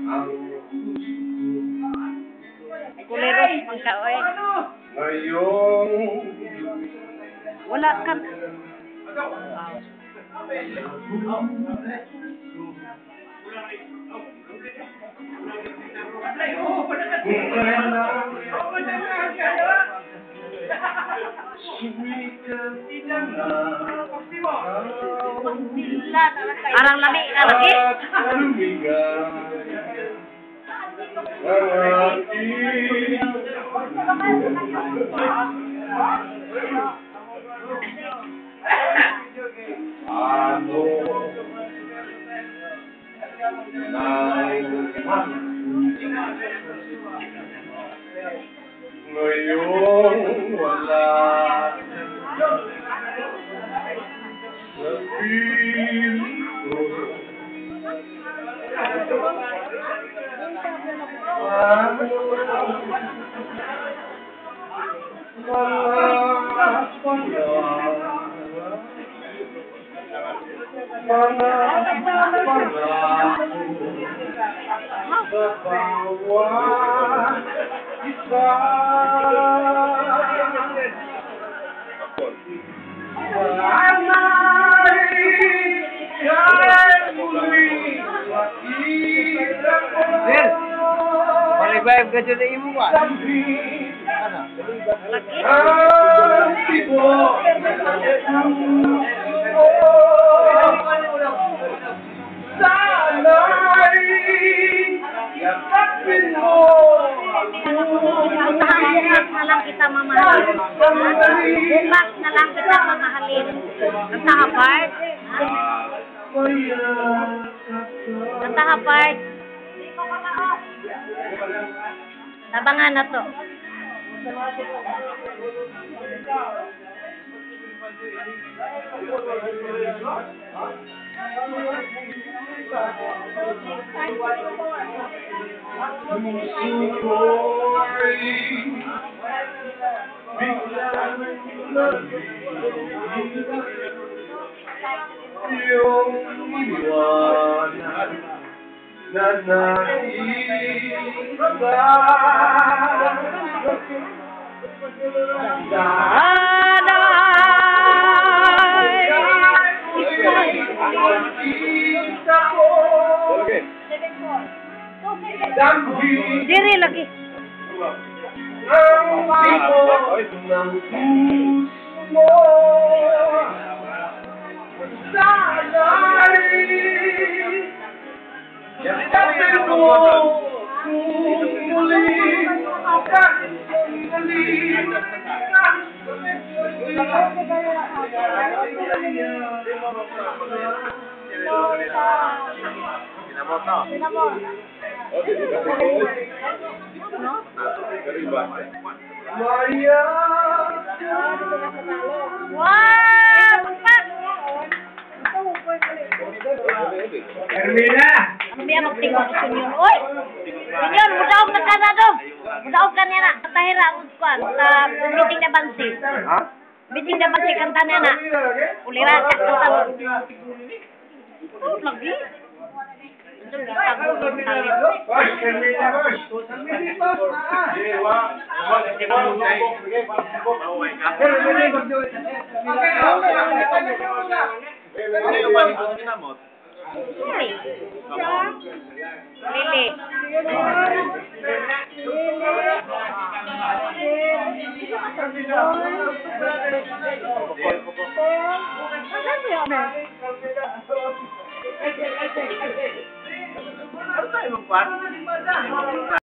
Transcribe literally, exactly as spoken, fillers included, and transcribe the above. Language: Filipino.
Kuleros pangka oy. Ngayong Wala ka. Arang lami ka lagi. Ano ngayon wala sa piling ko. Ano mga pangako sa bawat isa. Sana'y kay muling makita ko. Sir, ma-revive ka dyan na imo ba? Ano? Ang tipo sana'y yakapin mo. Bukas na lang kita mamahalin. Bukas na lang kita mamahalin. Kanta ka, Bart? Kanta ka, Bart? Tabangan na to. Yung iniwanan na naiba Diri lagi. ang tipo ng puso mo. Sana'y yakapin mo kung muling kahit sandali. Sinamot na. Maya Wow! Bukas! Ermina! Ano ba yan? Magtingog ko yun. Uy! Sinyon, mudaog na ka na do. Mudaog ka niya na. Katahira ang kwan. Sa meeting na bansi. Ha? Meeting na bansi kanta niya na. Ulira ka. Kanta mo. Oh, lagi. Ito, bitag mo yung talent. Boss, Ermina, boss! Lili. Lili. Ano tayo magpan?